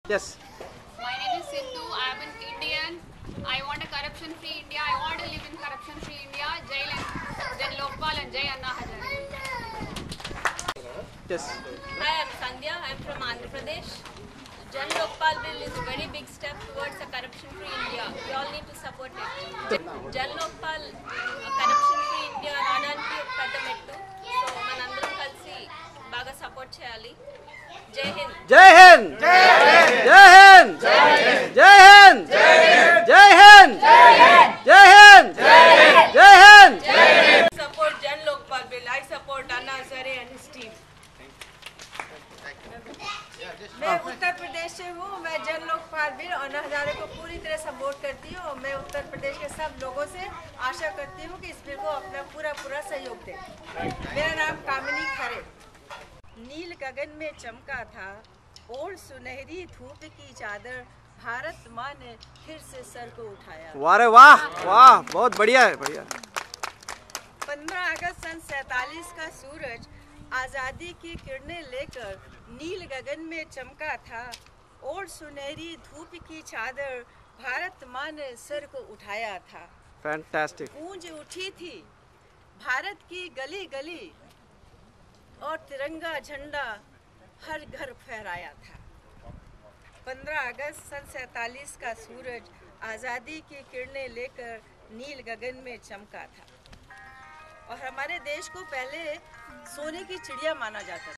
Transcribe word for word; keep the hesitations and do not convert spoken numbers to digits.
Yes. My name is Sindhu. I am an Indian. I want a corruption-free India. I want to live in corruption-free India. Jai Lan- Jan Lokpal and Jai Anna Hazare. Yes. Hi, I'm Sandhya. I'm from Andhra Pradesh. Jan Lokpal bill is a very big step towards a corruption-free India. We all need to support it. Jan Lokpal, corruption-free India రావడానికి ఒక పెద్ద మెట్టు. So మనందరం కలిసి బాగా support చేయాలి. జై హింద్. జై హింద్. జై హింద్. జై హింద్. జై హింద్. జై హింద్. జై Hind. Support Jan Lokpal bill. I support Anna Hazare and his team. मैं उत्तर प्रदेश से हूँ। मैं जन लोकपाल बिल अन्ना हजारे को पूरी तरह सपोर्ट करती हूँ और मैं उत्तर प्रदेश के सब लोगों से आशा करती हूँ कि इस बिल को अपना पूरा पूरा सहयोग दें। मेरा नाम कामिनी खरे। नील गगन में चमका था और सुनहरी धूप की चादर, भारत माँ ने फिर से सर को उठाया। वाह रे वाह वाह, बहुत बढ़िया है, बढ़िया। पंद्रह अगस्त सन सैतालीस का सूरज आज़ादी की किरणें लेकर नील गगन में चमका था और सुनहरी धूप की चादर, भारत माँ ने सर को उठाया था। फैंटास्टिक। गूंज उठी थी भारत की गली गली और तिरंगा झंडा हर घर फहराया था। पंद्रह अगस्त सन सैतालीस का सूरज आज़ादी की किरणें लेकर नील गगन में चमका था और हमारे देश को पहले सोने की चिड़िया माना जाता था।